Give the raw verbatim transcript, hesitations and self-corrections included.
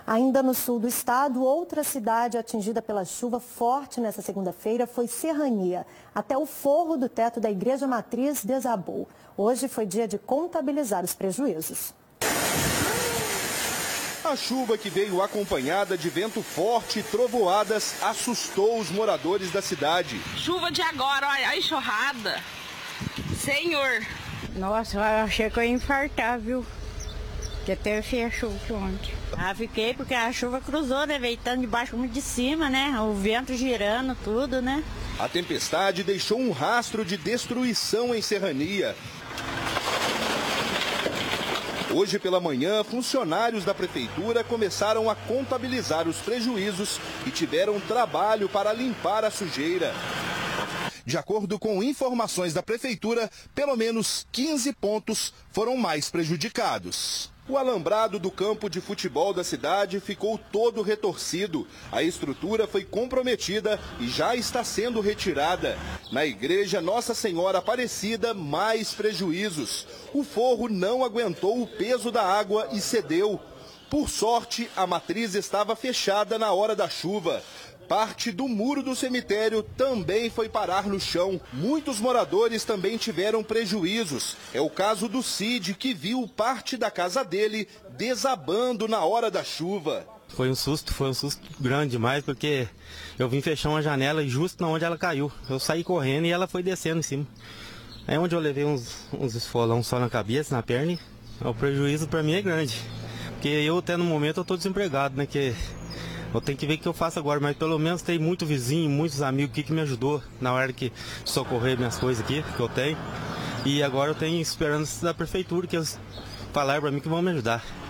Ainda no sul do estado, outra cidade atingida pela chuva forte nessa segunda-feira foi Serrania. Até o forro do teto da Igreja Matriz desabou. Hoje foi dia de contabilizar os prejuízos. A chuva, que veio acompanhada de vento forte e trovoadas, assustou os moradores da cidade. Chuva de agora, olha a enxurrada. Senhor. Nossa, eu achei que eu ia infartar, viu? Porque até a chuva ontem. Ah, fiquei porque a chuva cruzou, né? Veio tanto de baixo como de cima, né? O vento girando, tudo, né? A tempestade deixou um rastro de destruição em Serrania. Hoje pela manhã, funcionários da prefeitura começaram a contabilizar os prejuízos e tiveram trabalho para limpar a sujeira. De acordo com informações da prefeitura, pelo menos quinze pontos foram mais prejudicados. O alambrado do campo de futebol da cidade ficou todo retorcido. A estrutura foi comprometida e já está sendo retirada. Na igreja Nossa Senhora Aparecida, mais prejuízos. O forro não aguentou o peso da água e cedeu. Por sorte, a matriz estava fechada na hora da chuva. Parte do muro do cemitério também foi parar no chão. Muitos moradores também tiveram prejuízos. É o caso do Cid, que viu parte da casa dele desabando na hora da chuva. Foi um susto, foi um susto grande demais, porque eu vim fechar uma janela justo na onde ela caiu. Eu saí correndo e ela foi descendo em cima. É onde eu levei uns, uns esfolão só na cabeça, na perna. O prejuízo para mim é grande. Porque eu até no momento eu estou desempregado, né? Que eu tenho que ver o que eu faço agora, mas pelo menos tem muito vizinho, muitos amigos aqui que me ajudou na hora que socorrer minhas coisas aqui, que eu tenho. E agora eu tenho esperança da prefeitura, que eles falaram para mim que vão me ajudar.